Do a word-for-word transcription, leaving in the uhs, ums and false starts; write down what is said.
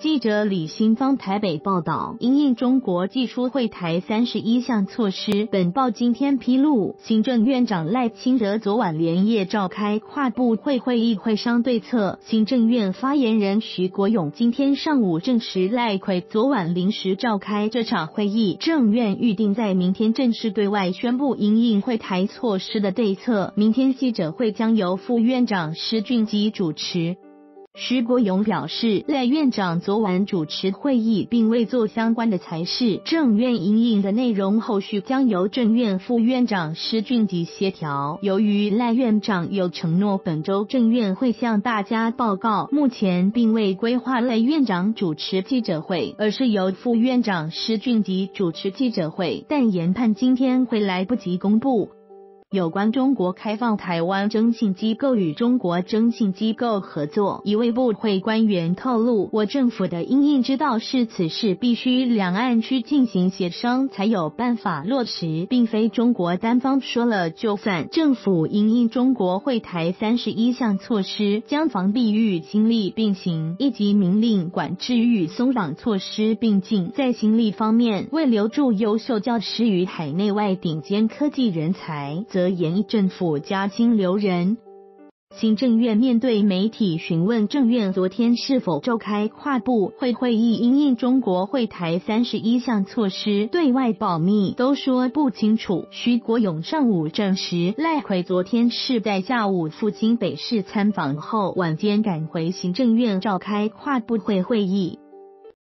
记者李新芳台北报道，因应中国祭出会台三十一项措施，本报今天披露，行政院长赖清德昨晚连夜召开跨部会会议会商对策。行政院发言人徐国勇今天上午证实，赖揆昨晚临时召开这场会议，政院预定在明天正式对外宣布因应会台措施的对策。明天记者会将由副院长施俊基主持。徐国勇表示，赖院长昨晚主持会议并未做相关的裁示，政院因应的内容后续将由政院副院长施俊基协调。由于赖院长有承诺本周政院会向大家报告，目前并未规划赖院长主持记者会，而是由副院长施俊基主持记者会，但研判今天会来不及公布。有关中国开放台湾征信机构与中国征信机构合作，一位部会官员透露，我政府的因应之道是此事必须两岸去进行协商才有办法落实，并非中国单方说了就算。政府因应中国会台三十一项措施，将防避与心力并行，以及明令管制与松绑措施并进。在心力方面，为留住优秀教师与海内外顶尖科技人才，则研议政府加薪留人。行政院面对媒体询问政院昨天是否召开跨部会会议因应中国会台三十一项措施，对外保密，都说不清楚。徐国勇上午证实，赖揆昨天是在下午赴新北市参访后，晚间赶回行政院召开跨部会会议。